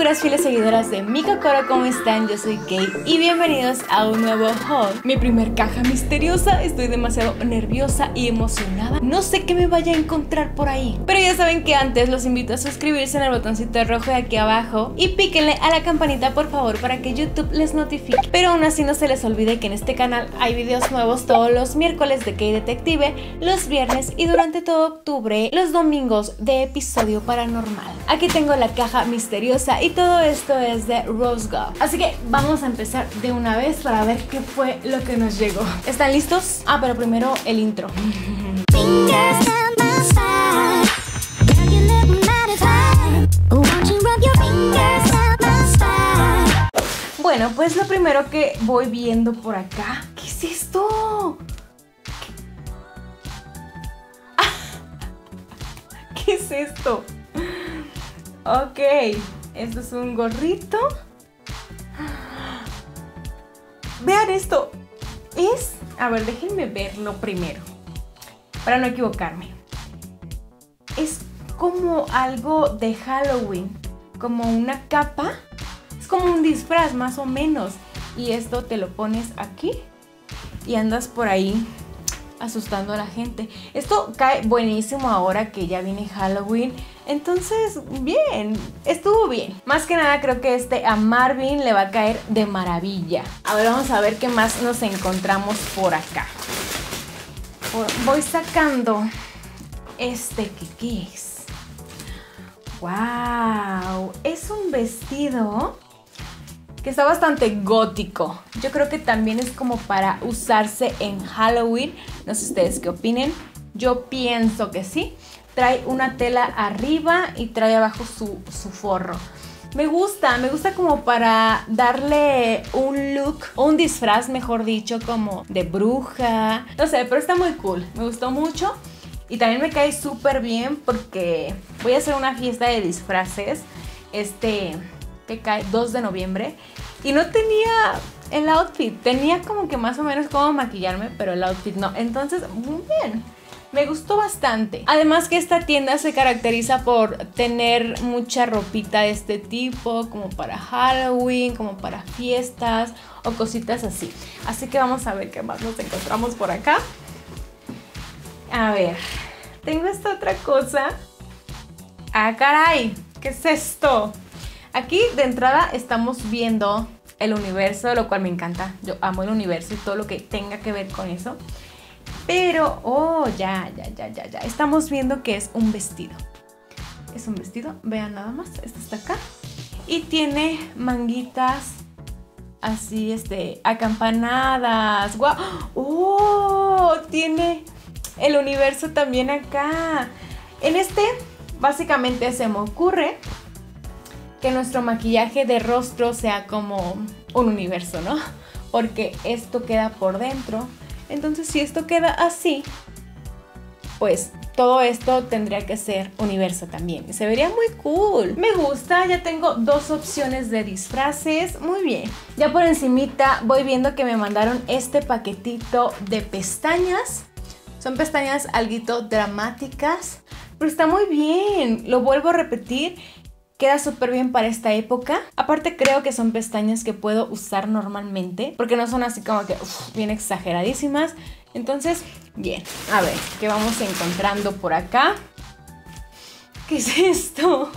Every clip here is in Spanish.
Sakuras fieles seguidoras de mi Kokoro, ¿cómo están? Yo soy Kate y bienvenidos a un nuevo haul. Mi primer caja misteriosa, estoy demasiado nerviosa y emocionada. No sé qué me vaya a encontrar por ahí, pero ya saben que antes los invito a suscribirse en el botoncito rojo de aquí abajo y píquenle a la campanita por favor para que YouTube les notifique. Pero aún así no se les olvide que en este canal hay videos nuevos todos los miércoles de Kate Detective, los viernes y durante todo octubre los domingos de episodio paranormal. Aquí tengo la caja misteriosa y todo esto es de Rose Gold. Así que vamos a empezar de una vez para ver qué fue lo que nos llegó. ¿Están listos? Ah, pero primero el intro. Bueno, pues lo primero que voy viendo por acá. ¿Qué es esto? ¿Qué es esto? Ok, esto es un gorrito. Vean esto. Es... A ver, déjenme verlo primero para no equivocarme. Es como algo de Halloween, como una capa. Es como un disfraz más o menos. Y esto te lo pones aquí y andas por ahí asustando a la gente. Esto cae buenísimo ahora que ya viene Halloween. Entonces, bien, estuvo bien. Más que nada creo que a Marvin le va a caer de maravilla. A ver, vamos a ver qué más nos encontramos por acá. Voy sacando ¿qué es? ¡Wow! Es un vestido que está bastante gótico. Yo creo que también es como para usarse en Halloween. No sé ustedes qué opinen. Yo pienso que sí. Trae una tela arriba y trae abajo su forro. Me gusta como para darle un look, o un disfraz mejor dicho, como de bruja. No sé, pero está muy cool. Me gustó mucho. Y también me cae súper bien porque voy a hacer una fiesta de disfraces. Que cae 2 de noviembre. Y no tenía el outfit. Tenía como que más o menos cómo maquillarme, pero el outfit no. Entonces, muy bien. Me gustó bastante. Además que esta tienda se caracteriza por tener mucha ropita de este tipo, como para Halloween, como para fiestas o cositas así. Así que vamos a ver qué más nos encontramos por acá. A ver, tengo esta otra cosa. ¡Ah, caray! ¿Qué es esto? Aquí de entrada estamos viendo el universo, lo cual me encanta. Yo amo el universo y todo lo que tenga que ver con eso. Pero, ya. Estamos viendo que es un vestido. Es un vestido, vean nada más. Este está acá. Y tiene manguitas así, acampanadas. ¡Guau! ¡Oh! Tiene el universo también acá. En básicamente se me ocurre que nuestro maquillaje de rostro sea como un universo, ¿no? Porque esto queda por dentro. Entonces, si esto queda así, pues todo esto tendría que ser universo también. Y se vería muy cool. Me gusta, ya tengo 2 opciones de disfraces. Muy bien. Ya por encimita voy viendo que me mandaron este paquetito de pestañas. Son pestañas alguito dramáticas, pero está muy bien. Lo vuelvo a repetir. Queda súper bien para esta época. Aparte creo que son pestañas que puedo usar normalmente, porque no son así como que bien exageradísimas. Entonces, bien. A ver, ¿qué vamos encontrando por acá? ¿Qué es esto?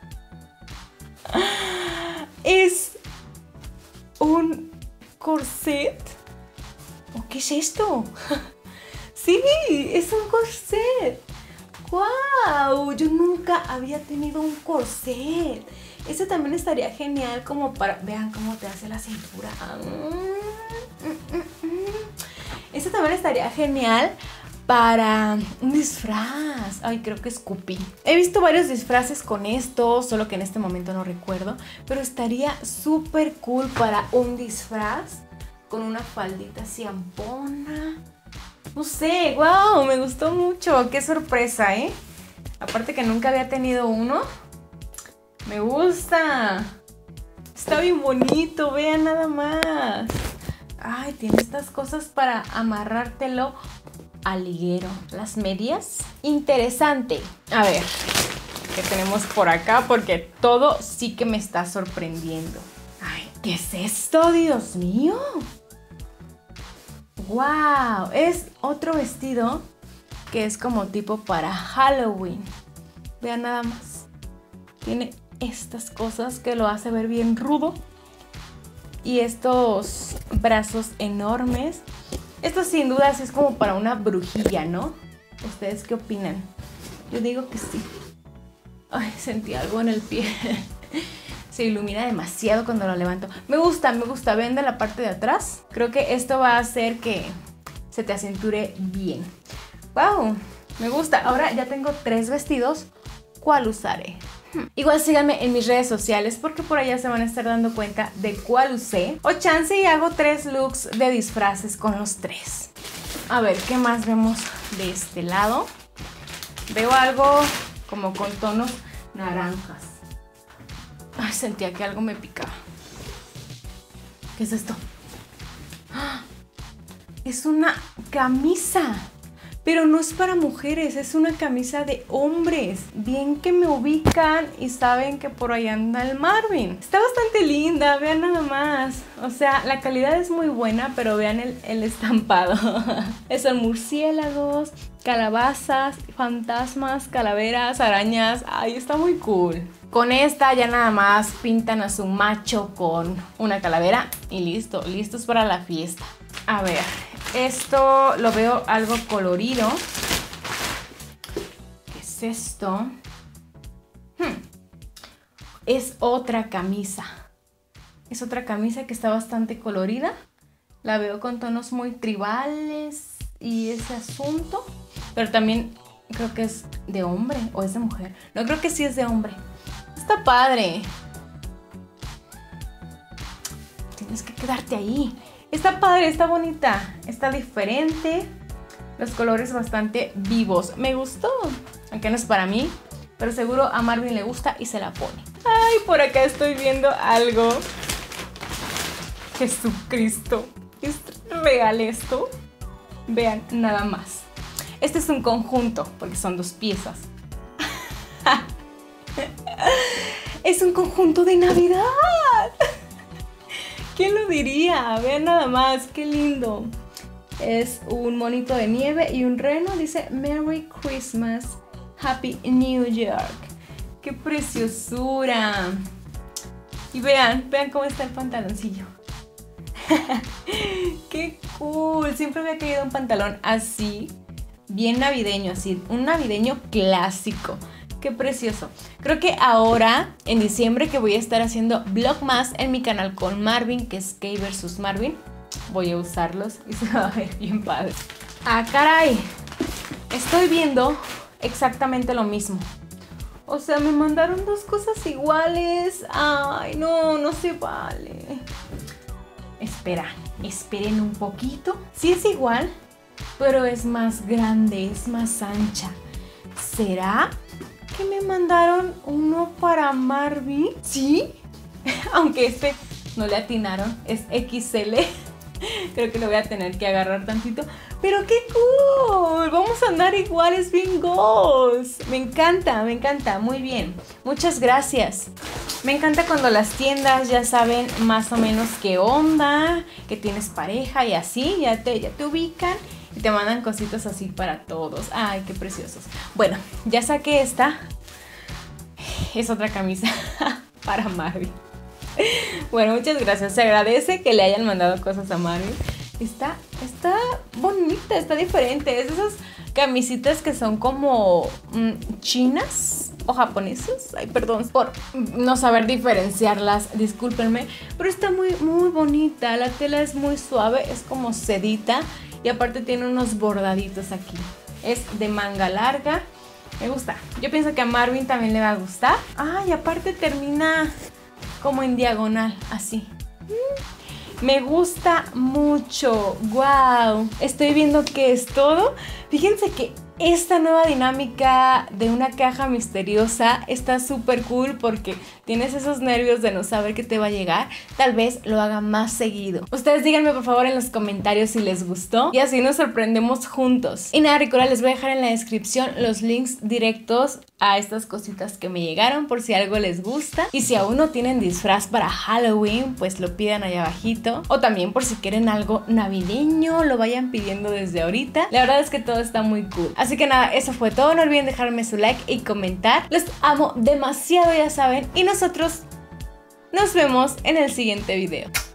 ¿Es un corset? ¿O qué es esto? Sí, es un corset. ¡Wow! Yo nunca había tenido un corset. Ese también estaría genial como para... Vean cómo te hace la cintura. Ese también estaría genial para un disfraz. Ay, creo que es Scoopy. He visto varios disfraces con esto, solo que en este momento no recuerdo. Pero estaría súper cool para un disfraz con una faldita así ampona. No sé, wow, me gustó mucho. Qué sorpresa, ¿eh? Aparte que nunca había tenido uno. Me gusta. Está bien bonito, vean nada más. Ay, tiene estas cosas para amarrártelo al liguero. Las medias. Interesante. A ver, qué tenemos por acá, porque todo sí que me está sorprendiendo. Ay, ¿qué es esto, Dios mío? ¡Wow! Es otro vestido que es como tipo para Halloween. Vean nada más. Tiene estas cosas que lo hace ver bien rudo. Y estos brazos enormes. Esto sin duda sí es como para una brujilla, ¿no? ¿Ustedes qué opinan? Yo digo que sí. Ay, sentí algo en el pie. Se ilumina demasiado cuando lo levanto. Me gusta, me gusta. Ven de la parte de atrás. Creo que esto va a hacer que se te acinture bien. ¡Wow! Me gusta. Ahora ya tengo 3 vestidos. ¿Cuál usaré? Igual síganme en mis redes sociales porque por allá se van a estar dando cuenta de cuál usé. O chance y hago 3 looks de disfraces con los 3. A ver, ¿qué más vemos de este lado? Veo algo como con tonos naranjas. Ay, sentía que algo me picaba. ¿Qué es esto? ¡Ah! Es una camisa. Pero no es para mujeres, es una camisa de hombres. Bien que me ubican y saben que por ahí anda el Marvin. Está bastante linda, vean nada más. O sea, la calidad es muy buena, pero vean el estampado. Son murciélagos, calabazas, fantasmas, calaveras, arañas. Ay, está muy cool. Con esta ya nada más pintan a su macho con una calavera y listo, listos para la fiesta. A ver, esto lo veo algo colorido. ¿Qué es esto? Es otra camisa. Es otra camisa que está bastante colorida. La veo con tonos muy tribales y ese asunto. Pero también creo que es de hombre o es de mujer. No, creo que sí es de hombre. Está padre. Tienes que quedarte ahí. Está padre, está bonita, está diferente. Los colores bastante vivos. Me gustó. Aunque no es para mí, pero seguro a Marvin le gusta y se la pone. Ay, por acá estoy viendo algo. Jesucristo. ¿Es real esto? Vean, nada más. Este es un conjunto, porque son 2 piezas. Es un conjunto de Navidad. ¿Quién lo diría? Vean nada más, qué lindo. Es un monito de nieve y un reno. Dice Merry Christmas, Happy New York. ¡Qué preciosura! Y vean cómo está el pantaloncillo. ¡Qué cool! Siempre había querido un pantalón así, bien navideño, así, un navideño clásico. ¡Qué precioso! Creo que ahora, en diciembre, que voy a estar haciendo vlogmas en mi canal con Marvin, que es Kay vs Marvin, voy a usarlos y se va a ver bien padre. ¡Ah, caray! Estoy viendo exactamente lo mismo. O sea, me mandaron 2 cosas iguales. ¡Ay, no! No se vale. Esperen un poquito. Sí es igual, pero es más grande, es más ancha. ¿Será que me mandaron uno para Marvin? ¿Sí? Aunque este no le atinaron, es XL. Creo que lo voy a tener que agarrar tantito. ¡Pero qué cool! Vamos a andar iguales, bien goals. Me encanta, muy bien. Muchas gracias. Me encanta cuando las tiendas ya saben más o menos qué onda, que tienes pareja y así, ya te ubican y te mandan cositas así para todos. ¡Ay, qué preciosos! Bueno, ya saqué esta. Es otra camisa para Marvin. Bueno, muchas gracias. Se agradece que le hayan mandado cosas a Marvin. Está bonita, está diferente. Es de esas camisitas que son como chinas o japonesas. Ay, perdón por no saber diferenciarlas, discúlpenme. Pero está muy, muy bonita. La tela es muy suave, es como sedita. Y aparte tiene unos bordaditos aquí. Es de manga larga. Me gusta. Yo pienso que a Marvin también le va a gustar. Ah, y aparte termina como en diagonal, así. Me gusta mucho. ¡Wow! Estoy viendo qué es todo. Fíjense que esta nueva dinámica de una caja misteriosa está súper cool porque tienes esos nervios de no saber qué te va a llegar. Tal vez lo haga más seguido. Ustedes díganme por favor en los comentarios si les gustó y así nos sorprendemos juntos. Y nada, recuerda, les voy a dejar en la descripción los links directos a estas cositas que me llegaron por si algo les gusta. Y si aún no tienen disfraz para Halloween, pues lo pidan allá abajito. O también por si quieren algo navideño, lo vayan pidiendo desde ahorita. La verdad es que todo está muy cool. Así que nada, eso fue todo. No olviden dejarme su like y comentar. Los amo demasiado, ya saben. Y nosotros nos vemos en el siguiente video.